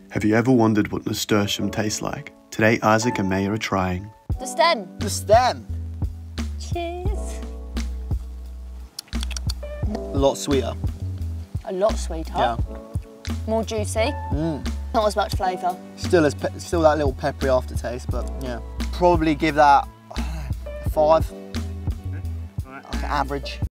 Have you ever wondered what nasturtium tastes like? Today, Isaac and Maya are trying. The stem. The stem. Cheers. A lot sweeter. A lot sweeter. Yeah. More juicy. Not as much flavour. Still that little peppery aftertaste, but yeah. Probably give that 5. Like average.